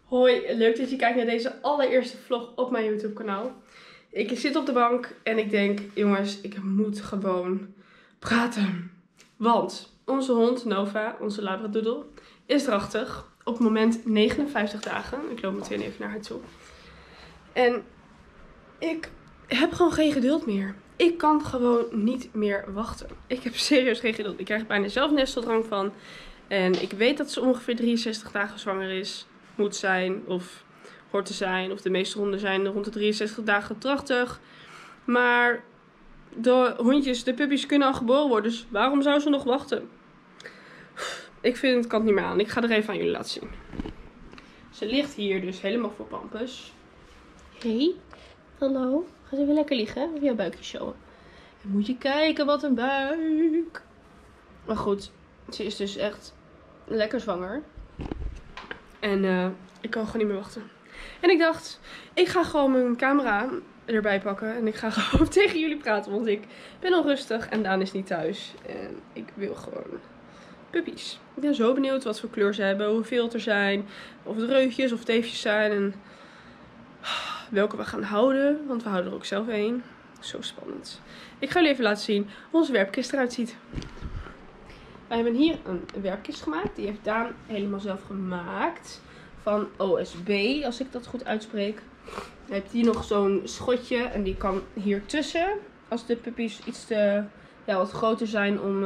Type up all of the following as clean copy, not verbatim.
Hoi, leuk dat je kijkt naar deze allereerste vlog op mijn YouTube kanaal. Ik zit op de bank en ik denk, jongens, ik moet gewoon praten. Want onze hond Nova, onze labradoodle, is drachtig. Op het moment 59 dagen. Ik loop meteen even naar haar toe. En ik heb gewoon geen geduld meer. Ik kan gewoon niet meer wachten. Ik heb serieus geen geduld. Ik krijg bijna zelf nesteldrang van. En ik weet dat ze ongeveer 63 dagen zwanger is. Moet zijn of hoort te zijn. Of de meeste honden zijn rond de 63 dagen drachtig. Maar de hondjes, de puppies kunnen al geboren worden. Dus waarom zou ze nog wachten? Ik vind het kan het niet meer aan. Ik ga er even aan jullie laten zien. Ze ligt hier dus helemaal voor Pampus. Hey, hallo. Ga ze even lekker liggen op jouw buikje showen. En moet je kijken, wat een buik. Maar goed, ze is dus echt lekker zwanger. En ik kan gewoon niet meer wachten. En ik dacht, ik ga gewoon mijn camera erbij pakken. En ik ga gewoon tegen jullie praten. Want ik ben onrustig en Daan is niet thuis. En ik wil gewoon puppies. Ik ben zo benieuwd wat voor kleur ze hebben. Hoeveel het er zijn. Of het reutjes of teefjes zijn. En welke we gaan houden. Want we houden er ook zelf één. Zo spannend. Ik ga jullie even laten zien hoe onze werkkist eruit ziet. Wij hebben hier een werkkist gemaakt. Die heeft Daan helemaal zelf gemaakt. Van OSB, als ik dat goed uitspreek. Dan heeft hier nog zo'n schotje. En die kan hier tussen. Als de puppies iets te, wat groter zijn om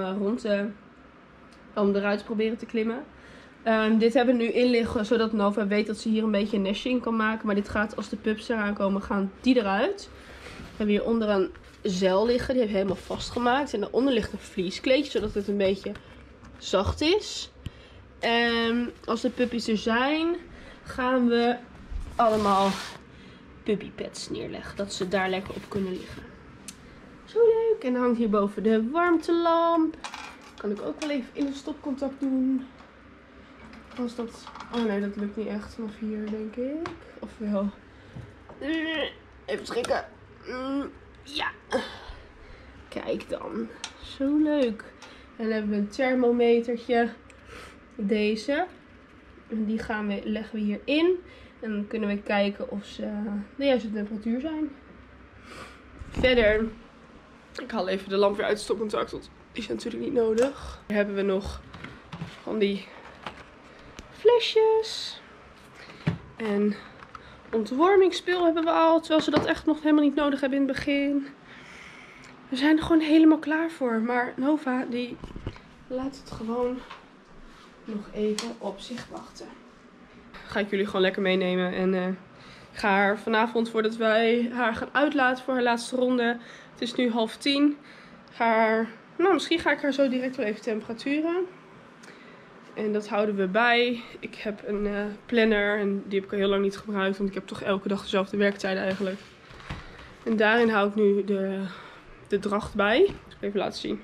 om eruit te proberen te klimmen. Dit hebben we nu in liggen, zodat Nova weet dat ze hier een beetje een nestje in kan maken. Maar dit gaat, als de pups eraan komen, gaan die eruit. We hebben hier onder een zeil liggen. Die heeft helemaal vastgemaakt. En daaronder ligt een vlieskleedje, zodat het een beetje zacht is. En als de puppies er zijn, gaan we allemaal puppypads neerleggen. Dat ze daar lekker op kunnen liggen. Zo leuk. En dan hangt hierboven de warmtelamp. Kan ik ook wel even in een stopcontact doen. Als dat... Oh nee, dat lukt niet echt vanaf hier, denk ik. Of wel. Even schrikken. Ja. Kijk dan. Zo leuk. En dan hebben we een thermometertje. Deze. En die leggen we hierin. En dan kunnen we kijken of ze de juiste temperatuur zijn. Verder. Ik haal even de lamp weer uit het stopcontact. Want die is natuurlijk niet nodig. Hier hebben we nog van die flesjes. En ontwormingsspul hebben we al. Terwijl ze dat echt nog helemaal niet nodig hebben in het begin. We zijn er gewoon helemaal klaar voor. Maar Nova die laat het gewoon nog even op zich wachten. Ga ik jullie gewoon lekker meenemen. En ik ga haar vanavond, voordat wij haar gaan uitlaten voor haar laatste ronde. Het is nu 9:30. Misschien ga ik haar zo direct wel even temperaturen. En dat houden we bij. Ik heb een planner en die heb ik al heel lang niet gebruikt. Want ik heb toch elke dag dezelfde werktijden eigenlijk. En daarin hou ik nu de dracht bij. Dat zal ik even laten zien.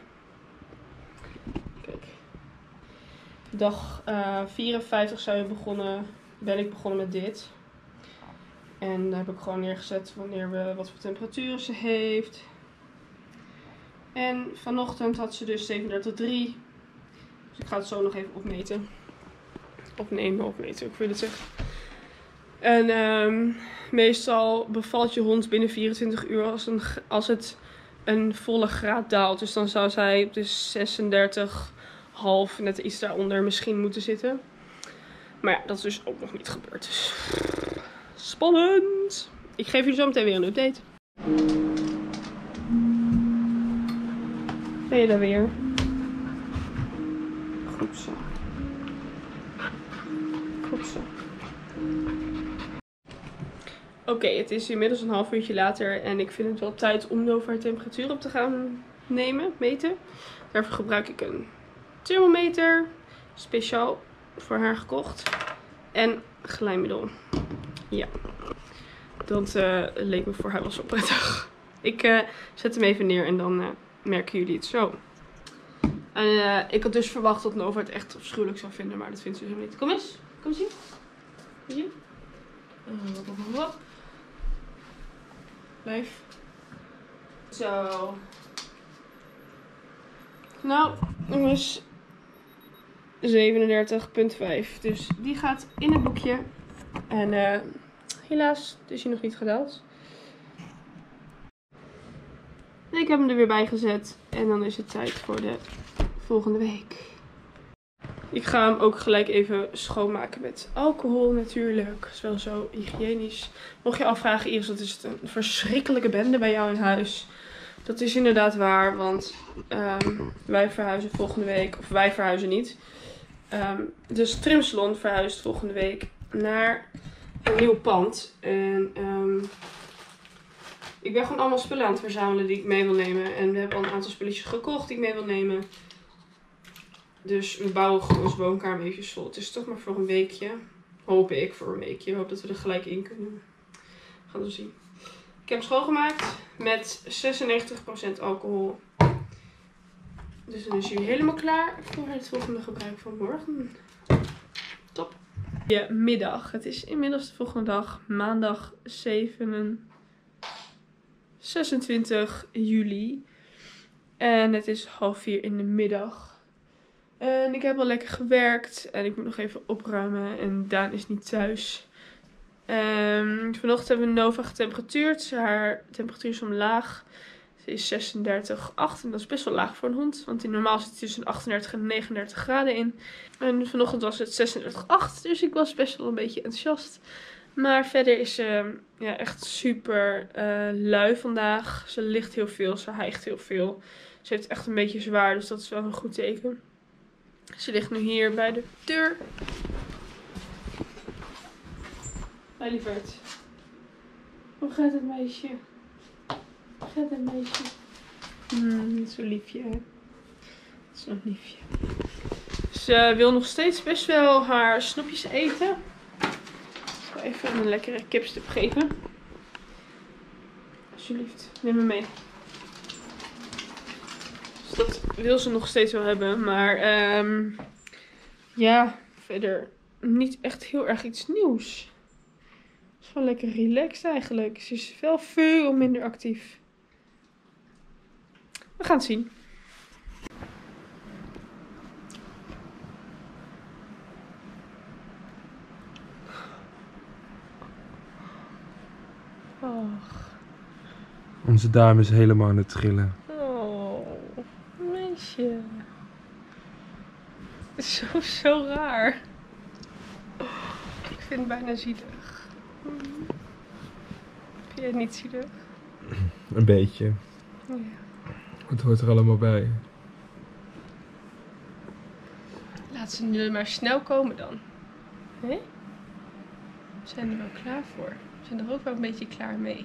Kijk. Dag 54 ben ik begonnen met dit. En daar heb ik gewoon neergezet wat voor temperaturen ze heeft. En vanochtend had ze dus 37,3. Dus ik ga het zo nog even opmeten. Opmeten, ik wil het zeggen. En meestal bevalt je hond binnen 24 uur als het een volle graad daalt. Dus dan zou zij op de 36,5, net iets daaronder misschien moeten zitten. Maar ja, dat is dus ook nog niet gebeurd. Dus spannend! Ik geef jullie zo meteen weer een update. Ben je daar weer? Goed zo. Goed zo. Oké, het is inmiddels een half uurtje later en ik vind het wel tijd om Nova haar temperatuur op te gaan meten. Daarvoor gebruik ik een thermometer, speciaal voor haar gekocht. En glijmiddel. Ja, dat leek me voor haar wel zo prettig. Ik zet hem even neer en dan merken jullie het zo. En ik had dus verwacht dat Nova het echt afschuwelijk zou vinden, maar dat vindt ze helemaal niet. Kom eens, kom eens hier. Kom eens hier. Blijf. Zo. Nou, jongens. 37,5. Dus die gaat in het boekje. En helaas is hij nog niet gedaald. Ik heb hem er weer bij gezet. En dan is het tijd voor de volgende week. Ik ga hem ook gelijk even schoonmaken met alcohol natuurlijk. Dat is wel zo hygiënisch. Mocht je afvragen, Iris, wat is het een verschrikkelijke bende bij jou in huis? Dat is inderdaad waar, want wij verhuizen volgende week. Of wij verhuizen niet. Dus Trimsalon verhuist volgende week naar een nieuw pand. En ik ben gewoon allemaal spullen aan het verzamelen die ik mee wil nemen. En we hebben al een aantal spulletjes gekocht die ik mee wil nemen. Dus we bouwen gewoon onze woonkamer een beetje vol. Het is toch maar voor een weekje. Hoop ik voor een weekje. Ik hoop dat we er gelijk in kunnen. We gaan het zien. Ik heb hem schoongemaakt met 96% alcohol. Dus dan is hij helemaal klaar voor het volgende gebruik van morgen. Top. Middag. Het is inmiddels de volgende dag. Maandag 26 juli. En het is 3:30 in de middag. En ik heb al lekker gewerkt. En ik moet nog even opruimen. En Daan is niet thuis. Vanochtend hebben we Nova getemperatuurd. Haar temperatuur is omlaag. Ze is 36,8. En dat is best wel laag voor een hond. Want normaal zit hij tussen 38 en 39 graden in. En vanochtend was het 36,8. Dus ik was best wel een beetje enthousiast. Maar verder is ze echt super lui vandaag. Ze ligt heel veel. Ze hijgt heel veel. Ze heeft echt een beetje zwaar. Dus dat is wel een goed teken. Ze ligt nu hier bij de deur. Hoi lieverd. Hoe gaat het meisje? Hoe gaat het meisje? Zo liefje hè. Zo'n liefje. Ze wil nog steeds best wel haar snoepjes eten. Ik zal even een lekkere kipstip geven. Alsjeblieft, neem me mee. Dus dat wil ze nog steeds wel hebben. Maar ja, verder niet echt heel erg iets nieuws. Het is wel lekker relaxed eigenlijk. Ze is wel veel minder actief. We gaan het zien. Och. Onze dame is helemaal aan het trillen. Oh, meisje. Het is zo raar. Ik vind het bijna zielig. Vind jij het niet zielig? Een beetje. Ja. Het hoort er allemaal bij. Laat ze nu maar snel komen dan. Hé? We zijn er wel klaar voor. We zijn er ook wel een beetje klaar mee.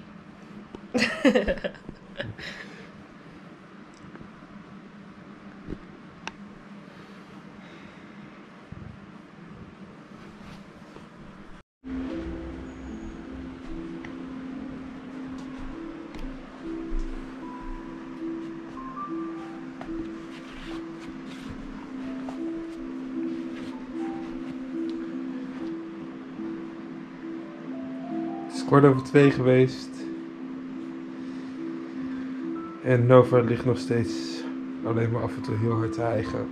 Het is 2:15 geweest. En Nova ligt nog steeds alleen maar af en toe heel hard te hijgen.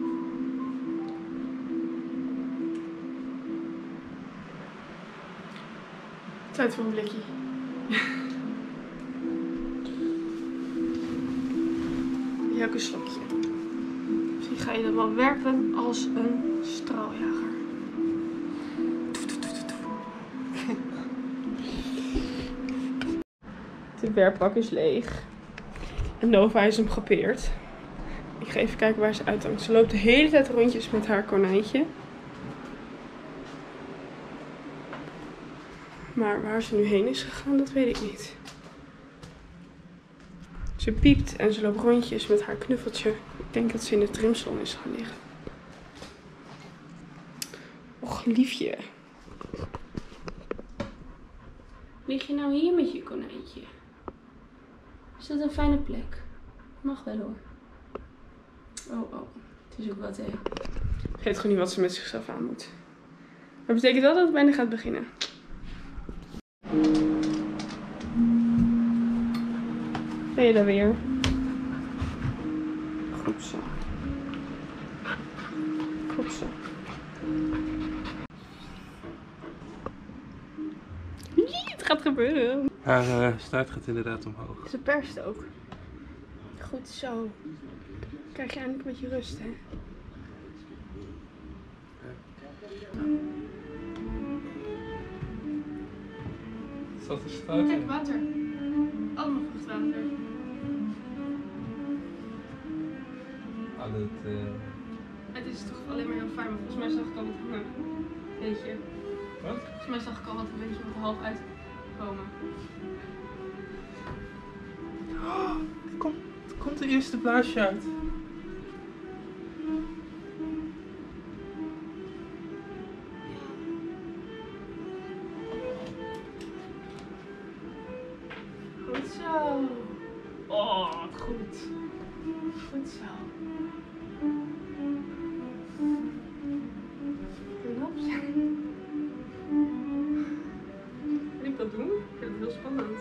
Tijd voor een blikje. Ja, ook een slokje. Misschien ga je dan wel werken als een straaljager. De werkbak is leeg. En Nova is hem gepeerd. Ik ga even kijken waar ze uithangt. Ze loopt de hele tijd rondjes met haar konijntje. Maar waar ze nu heen is gegaan, dat weet ik niet. Ze piept en ze loopt rondjes met haar knuffeltje. Ik denk dat ze in de trimsalon is gaan liggen. Och, liefje. Lig je nou hier met je konijntje? Is dat een fijne plek? Mag wel hoor. Oh. Het is ook wat hè. Ik weet gewoon niet wat ze met zichzelf aan moet. Maar dat betekent wel dat het bijna gaat beginnen. Ben je daar weer? Goed zo. Goed zo. gaat gebeuren. Haar staart gaat inderdaad omhoog. Ze perst ook. Goed zo. Krijg je eindelijk een beetje rust, hè? Zat er staart? Kijk, water. Allemaal vruchtwater. Het is toch alleen maar heel fijn, maar volgens mij zag ik al wat hangen. Weet je. Wat? Volgens mij zag ik al wat een beetje wat half uitkomen. Oh, er komt de eerste blaasje uit. Goed zo. Oh, wat goed. Goed zo. Knapje. Wil ik dat doen? Ik vind het heel spannend.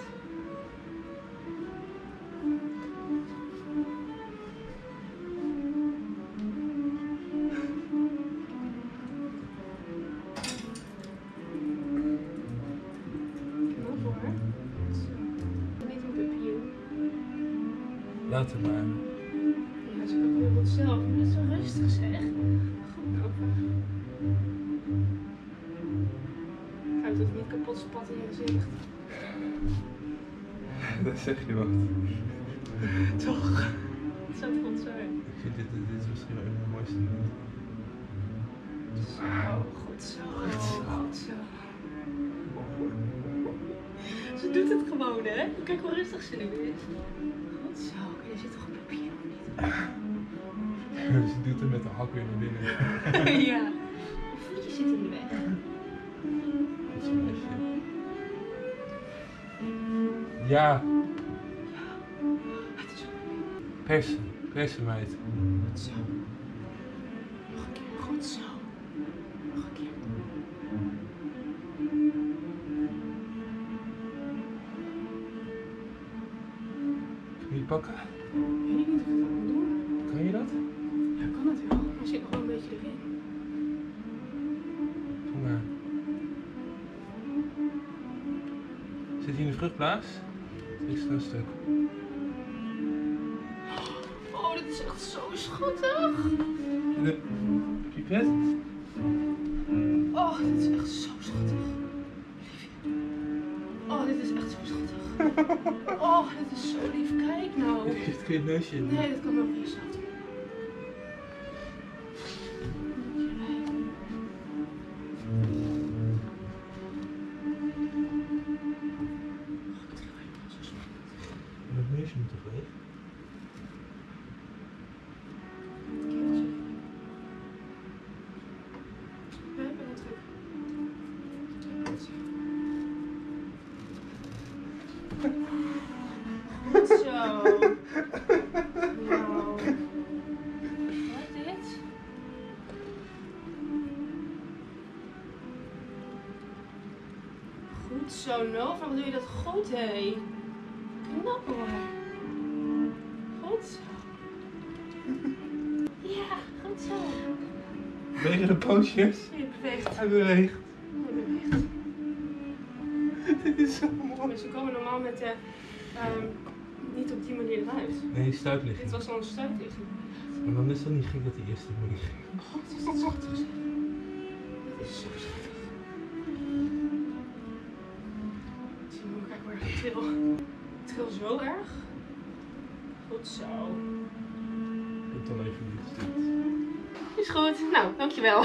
Knap hoor. Niet een pupje. Laat hem maar. Ja, ze kan heel goed zelf. Je bent zo rustig zeg. Goed nou. Ik houd het niet kapot spat in je gezicht. Dat zeg je wat. Toch? Het zou goed zijn. Ik vind dit is misschien wel een van de mooiste dingen. Zo, goed zo. Goed zo. Ze doet het gewoon, hè? Kijk hoe rustig ze nu is. Goed zo. Oké, er zit toch een pupje of niet? Ze doet het met de hak weer naar binnen. Ja. Je voetjes zitten in de weg. Dat is een meisje. Ja, Het is persen meid. goed zo. Nog een keer. Goed zo. Nog een keer. Kun je die pakken? Weet ik niet of ik dat moet doen. Kan je dat? Ja, kan het wel. Maar zit nog wel een beetje erin. Doe maar. Zit hij in de vruchtblaas? Extra stuk. Oh, dit is echt zo schattig. De pipet? Oh, dit is echt zo schattig. Oh, dit is echt zo schattig. Oh, dit is zo lief. Kijk nou. Er zit geen neusje in. Nee, dat kan ook niet zaten. Dat neusje moet toch weg? Ja, ik ben het terug. Goed zo. Wauw. Wat is dit? Goed zo, Nova. Wat doe je dat goed, hé? Knap hoor. Goed zo. Ja, goed zo. Bewegen de pootjes? Je beweegt. Hij beweegt. Je beweegt. Dit is zo mooi. Maar ze komen normaal met niet op die manier eruit. Nee, stuitligging. Dit was al een stuitligging. Maar dan is het niet gek dat die eerste moet ging. Oh, het is zo schattig. Dit is zo schattig. Zie je, kijk maar, ik tril. Ik tril zo erg. Goed zo. Ik heb dan even niet gestuurd. Is goed. Nou, dankjewel.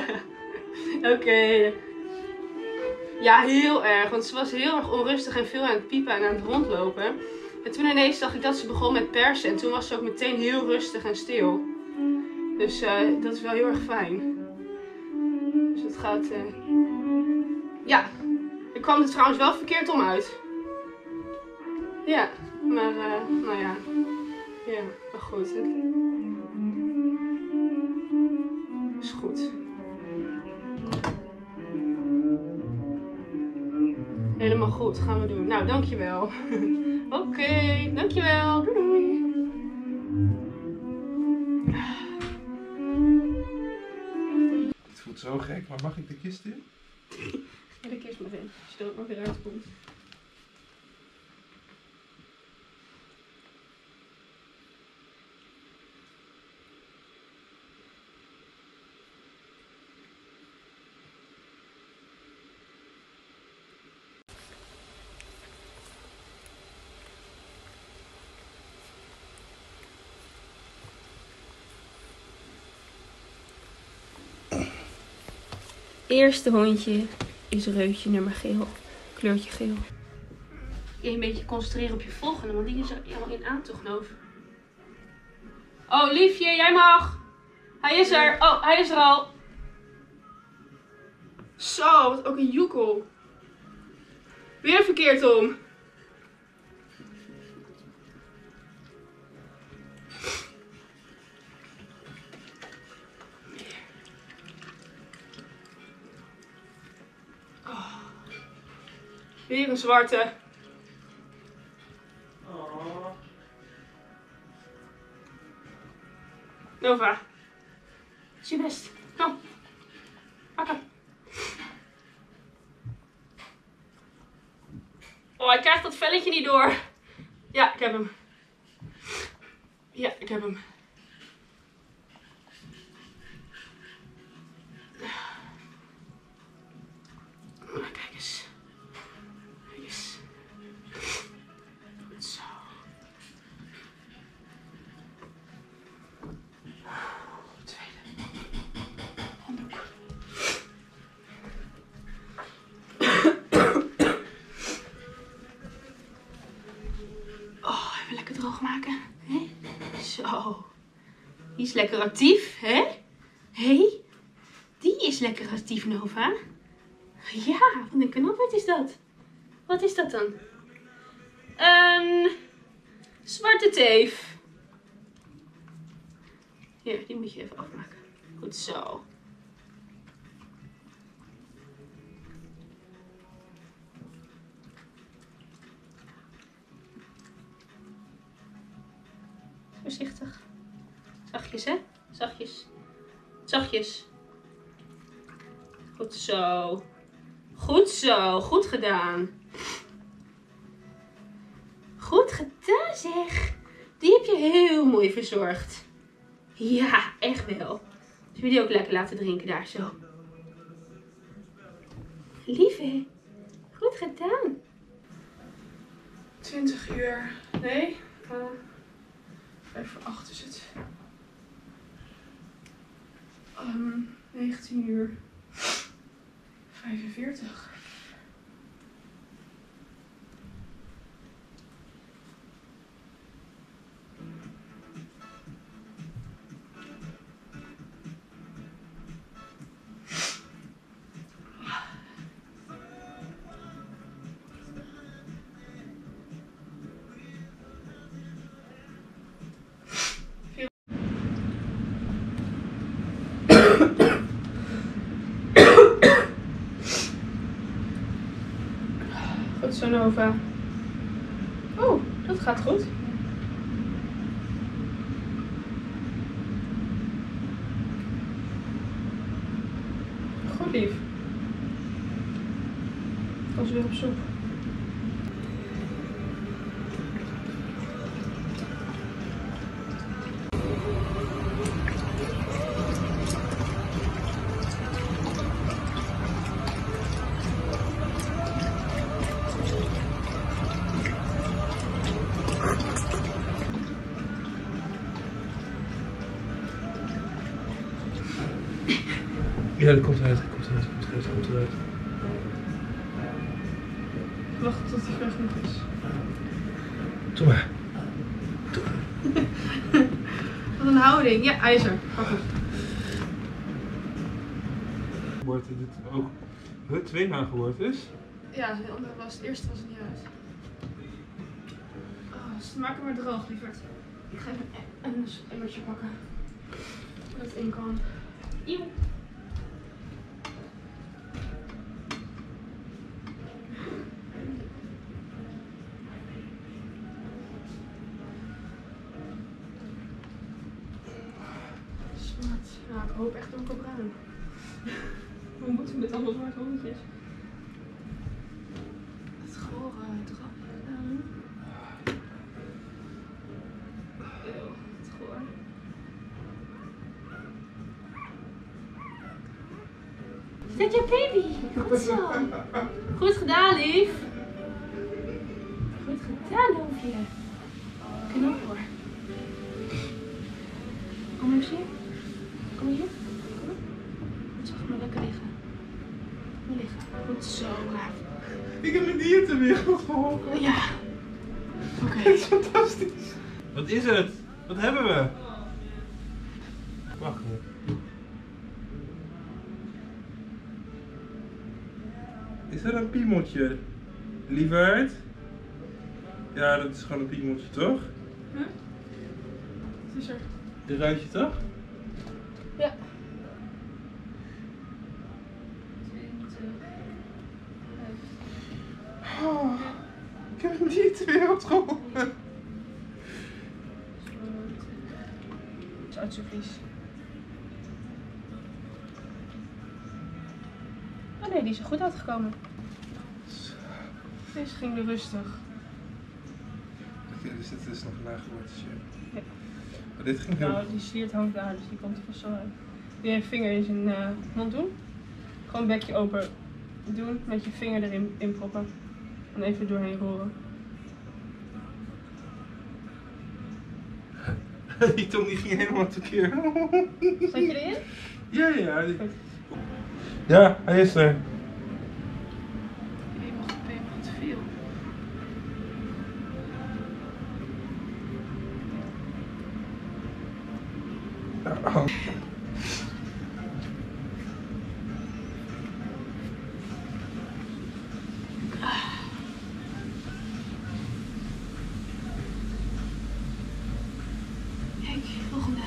Oké. Ja, heel erg. Want ze was heel erg onrustig en veel aan het piepen en aan het rondlopen. En toen ineens zag ik dat ze begon met persen. En toen was ze ook meteen heel rustig en stil. Dus dat is wel heel erg fijn. Dus het gaat... Ja. Ik kwam er trouwens wel verkeerd om uit. Ja. Maar, nou ja. Ja, maar goed. Het is goed. Helemaal goed, gaan we doen. Nou, dankjewel. Oké, dankjewel. Doei doei. Het voelt zo gek, maar mag ik de kist in? Ja, de kist maar in. Als je er ook nog weer uitkomt. eerste hondje is Reutje nummer geel. Kleurtje geel. Je een beetje concentreren op je volgende, want die is er helemaal in aantocht, Noof. Oh, liefje, jij mag. Hij is er. Oh, hij is er al. Zo, wat ook een joekel. Weer verkeerd om. Oh. Weer een zwarte. Oh. Nova. Is je best. Kom. Pak hem. Oh, hij krijgt dat velletje niet door. Ja, ik heb hem. Ja, ik heb hem. Kijk eens. Kijk eens. Goed zo. Tweede. Handdoek. Oh, even lekker droog maken. Hè? Zo. Die is lekker actief, hè? Hé? Die is lekker actief, Nova. Ja, wat een knapheid is dat. Wat is dat dan? Een zwarte teef. Hier, die moet je even afmaken. Goed zo. Voorzichtig. Zachtjes, hè? Zachtjes. Zachtjes. Goed zo. Goed zo. Goed gedaan. Goed gedaan, zeg. Die heb je heel mooi verzorgd. Ja, echt wel. Dus wil je die ook lekker laten drinken daar zo. Lieve. Goed gedaan. 20 uur. Nee. 5 voor 8 is het. 19 uur. 45. Goed zo, Nova. Oh, dat gaat goed. Goed, lief. Ik was weer op zoek. Ja, dat komt eruit, komt eruit, komt eruit, komt eruit. Wacht tot hij ver genoeg is. Doe maar. Wat een houding. Ja, ijzer. Pak hem. Wordt dit ook het tweemaal is? Ja, de andere was, het eerste was er niet uit. Oh, dus maak hem maar droog, lieverd. Ik ga even een emmertje pakken. Dat het in kan. Eeuw. Zwart. Ja, ik hoop echt donkerbruin. We moeten met allemaal zwarte hondjes. Het gore drap gedaan. Eeuw, het goor. Is dat je baby? Goed zo. Goed gedaan, lief. Goed gedaan, hoofdje. Knap hoor. Kom eens hier. Kom hier. Kom. Zacht maar lekker liggen. Zo gaaf. Ik heb mijn dierenwereld geholpen. Ja. Oké. Het is fantastisch. Wat is het? Wat hebben we? Wacht even. Is dat een piemeltje? Lieverd? Ja, dat is gewoon een piemeltje, toch? Huh? Wat is er? Dit ruikt je toch? Ja. 20. Oh, ik heb hem niet de wereld geholpen. Het is uit zo vies. Oh nee, die is er goed uitgekomen. Deze ging er rustig. Oké, dus dit is nog een nagewortje. Ja. Maar dit ging heel... Nou, die sliert hangt daar, dus die komt er vast zo uit. Wil je je vinger in zijn mond doen? Gewoon bekje open doen, met je vinger erin inproppen. En even doorheen roeren. Die tong die ging helemaal tekeer. Zet je erin? Ja, ja. Goed. Ja, hij is er. Nee, wacht, ben je nog te veel? Ja. Kijk, volgende.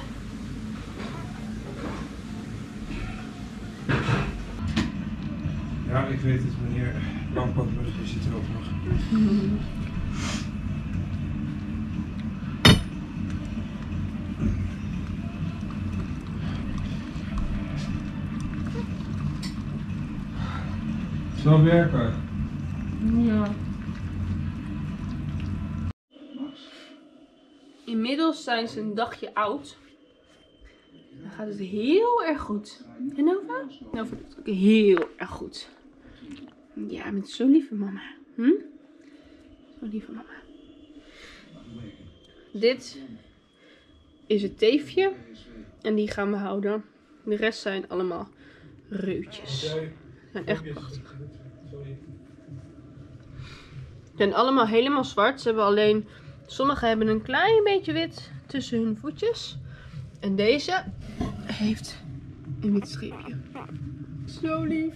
Ja, ik weet het, meneer Lampadbrug, je zit er ook nog. Het is wel werken. Ja. Inmiddels zijn ze een dagje oud. Dan gaat het heel erg goed. En Nova? Nova doet het ook heel erg goed. Ja, met zo'n lieve mama. Zo'n lieve mama. Dit is het teefje. En die gaan we houden. De rest zijn allemaal reutjes. Ze zijn echt prachtig. Ze zijn allemaal helemaal zwart. Ze hebben alleen... Sommige hebben een klein beetje wit tussen hun voetjes. En deze heeft een wit streepje. Zo lief.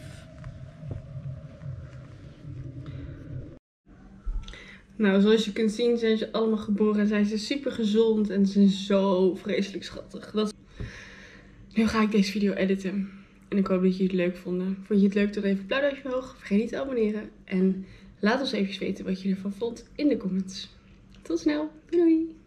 Nou, zoals je kunt zien zijn ze allemaal geboren en zijn ze super gezond en ze zijn zo vreselijk schattig. Nu ga ik deze video editen. En ik hoop dat jullie het leuk vonden. Vond je het leuk? Doe dan even een blauw duimpje omhoog. Vergeet niet te abonneren. En laat ons even weten wat je ervan vond in de comments. Tot snel. Doei doei.